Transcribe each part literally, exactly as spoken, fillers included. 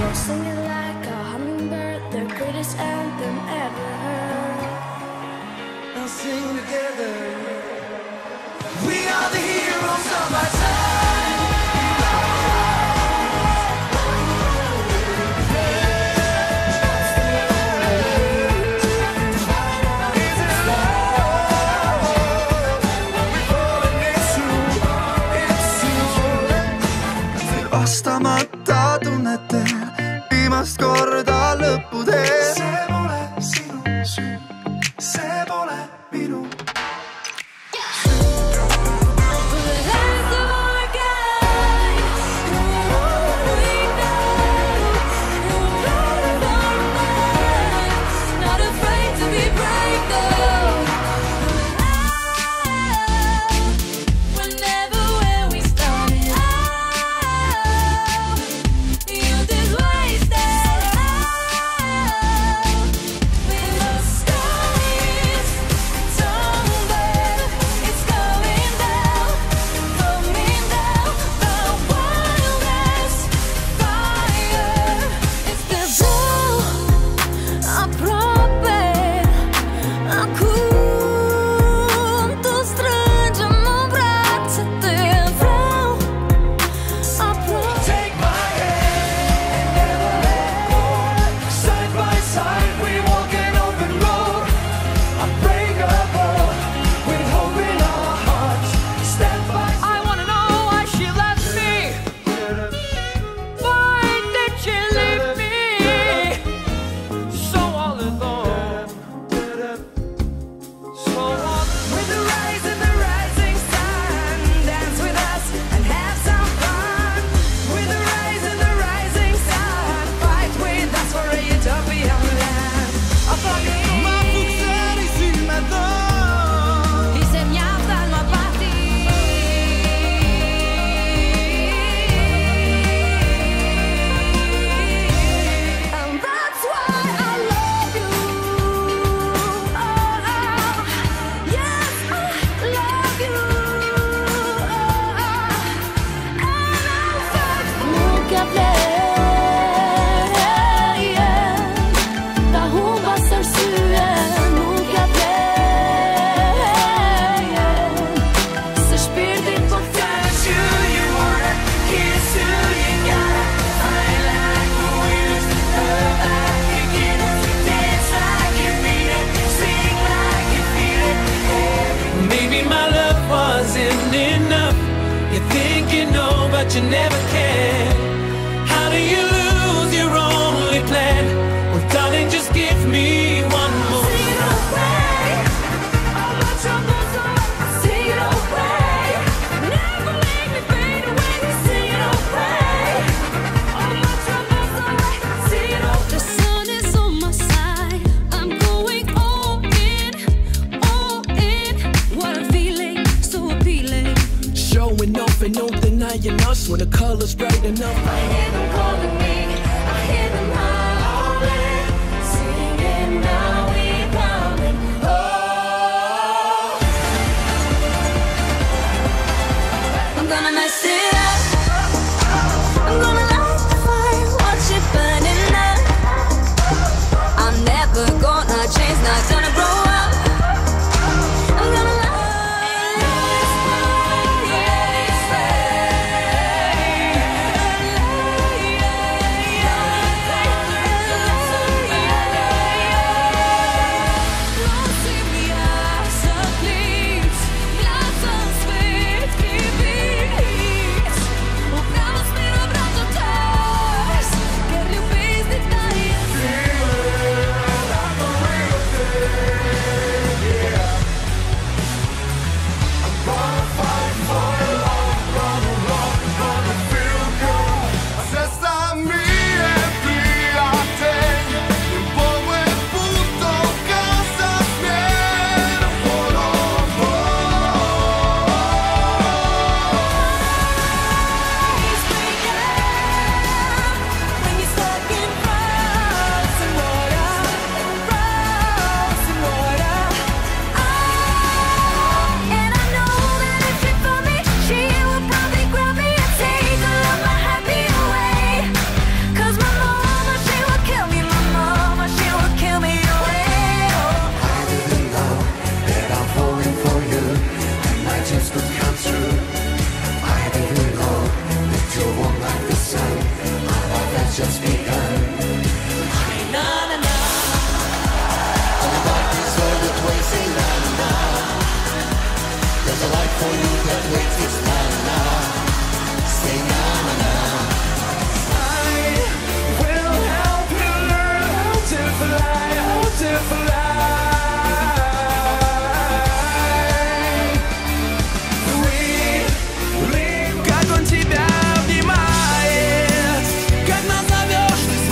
Singing like a hummingbird, the greatest anthem ever heard. Now sing together. We are the heroes of our time. Is it love? We've fallen into, into. veel vastamata tunnetel viimast korda lõppu teel. See pole sinu süü, see pole minu. But you never can. How do you lose your only plan? Well, darling, just give me one more. Sing it away, all my troubles are. Sing it away, never let me fade away. Sing it away, all my troubles are. Sing it away. The sun is on my side. I'm going all in, all in. What a feeling, so appealing. Showing off and no denying us when the color's bright enough. I hear them calling me, I hear them howling, singing now we coming home. I'm gonna mess it up. I'm gonna light the fire, watch it burning up. I'm never gonna change, not gonna grow up. I'm gonna just begun. Na na na. On the darkness where the twain say na na na. There's a light for you that waits, it's na na na. Say na na na. I will help you learn how to fly, how to fly. Как он тебя обнимает, как назовешь ты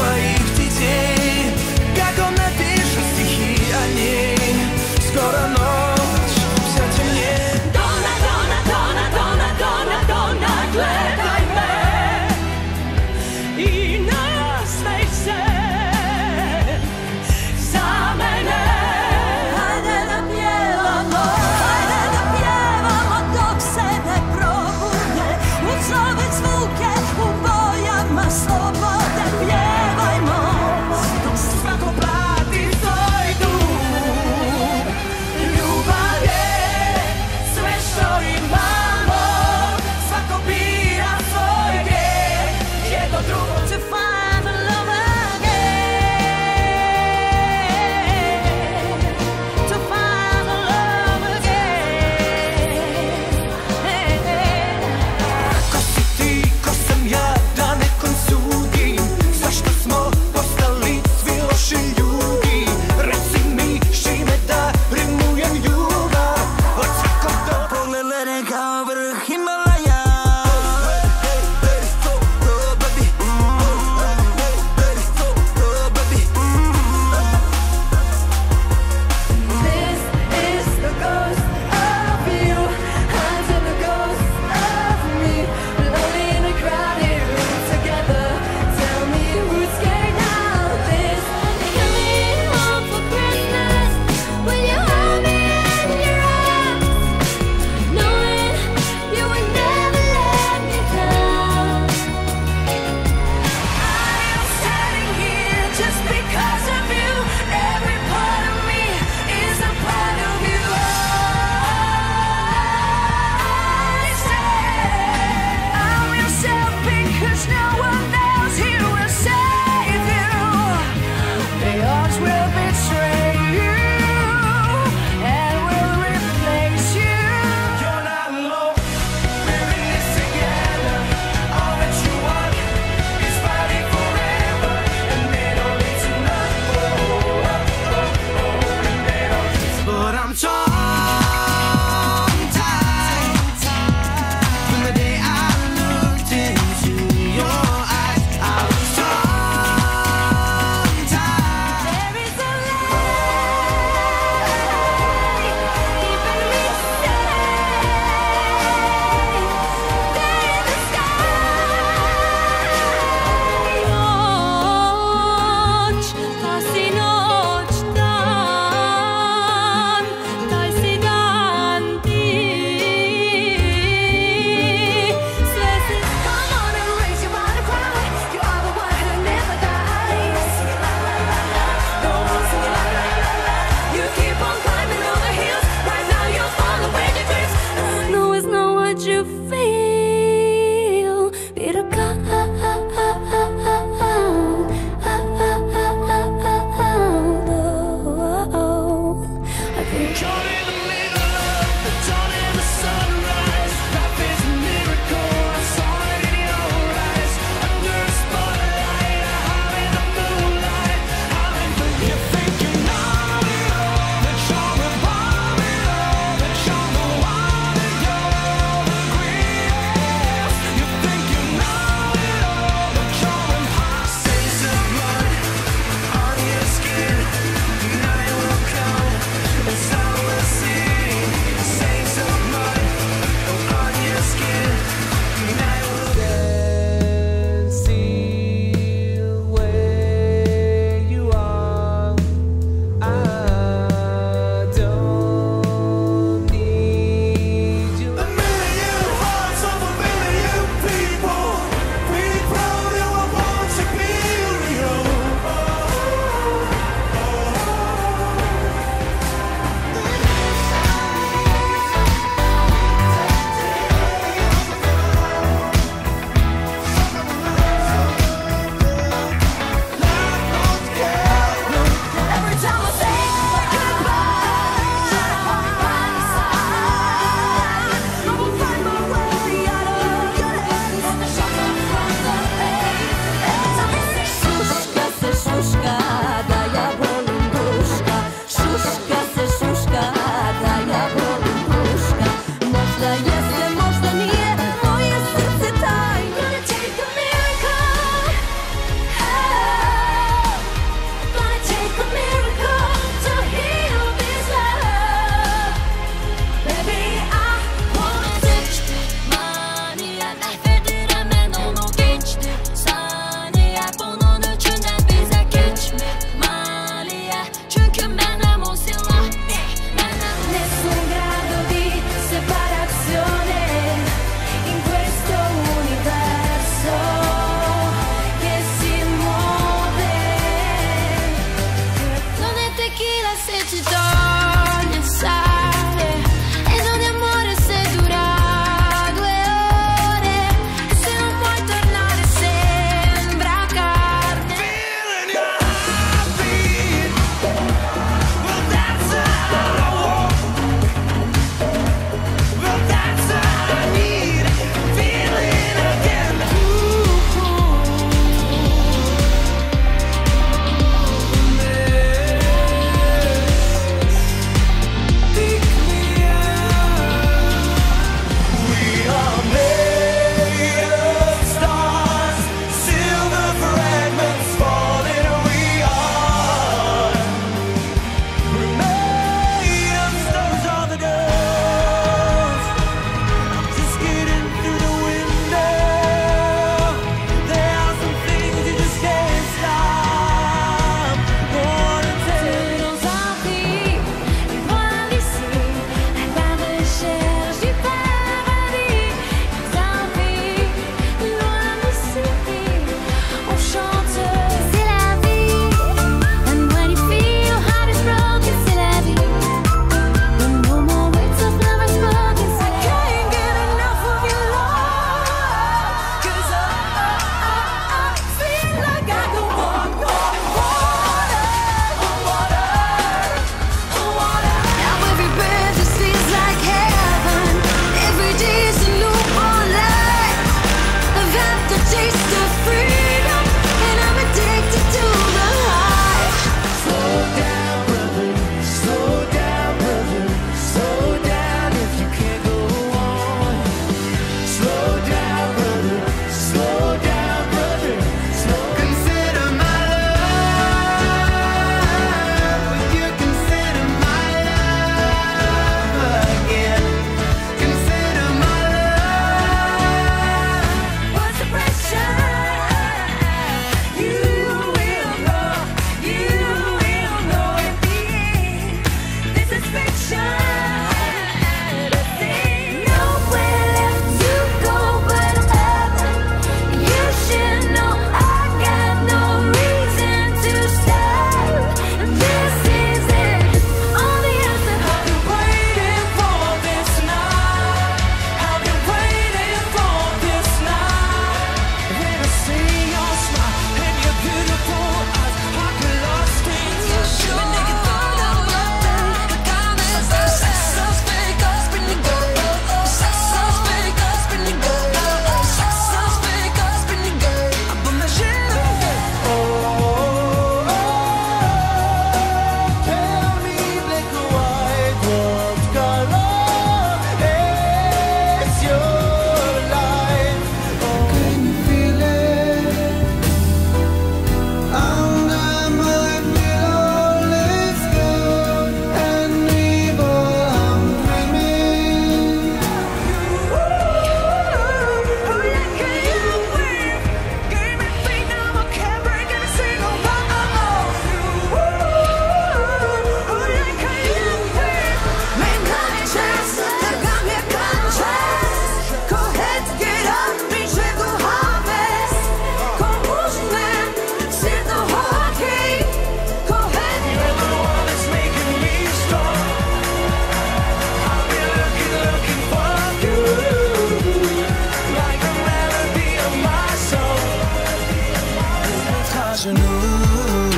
genoux.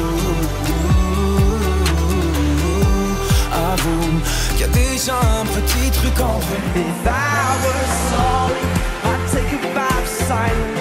Avoue qu'il y a déjà un petit truc entre nous. If I was sorry, I'd take a bath silent.